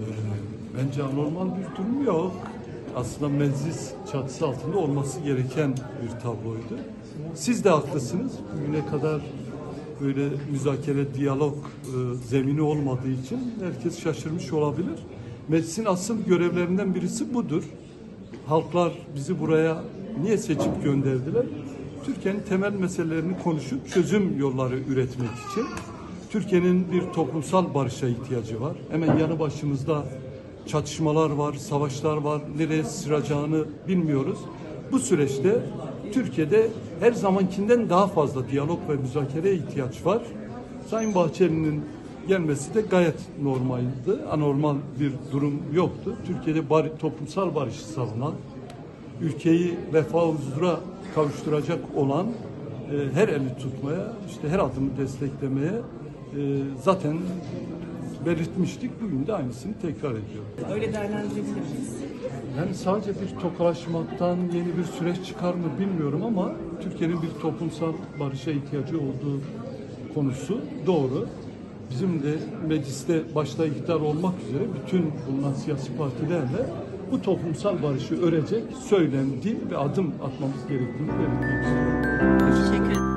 Bence anormal bir durum yok. Aslında meclis çatısı altında olması gereken bir tabloydu. Siz de haklısınız. Bugüne kadar böyle müzakere, diyalog zemini olmadığı için herkes şaşırmış olabilir. Meclisin asıl görevlerinden birisi budur. Halklar bizi buraya niye seçip gönderdiler? Türkiye'nin temel meselelerini konuşup çözüm yolları üretmek için. Türkiye'nin bir toplumsal barışa ihtiyacı var. Hemen yanı başımızda çatışmalar var, savaşlar var. Nereye sıracağını bilmiyoruz. Bu süreçte Türkiye'de her zamankinden daha fazla diyalog ve müzakereye ihtiyaç var. Sayın Bahçeli'nin gelmesi de gayet normaldi. Anormal bir durum yoktu. Türkiye'de toplumsal barışı savunan, ülkeyi refah huzura kavuşturacak olan her eli tutmaya, işte her adımı desteklemeye zaten belirtmiştik. Bugün de aynısını tekrar ediyoruz. Öyle değerlendirebilir miyiz? Yani sadece bir tokalaşmaktan yeni bir süreç çıkar mı bilmiyorum ama Türkiye'nin bir toplumsal barışa ihtiyacı olduğu konusu doğru. Bizim de mecliste başta iktidar olmak üzere bütün bulunan siyasi partilerle bu toplumsal barışı örecek söylem, dil ve adım atmamız gerektiğini belirtmek istiyorum. Teşekkür ederim.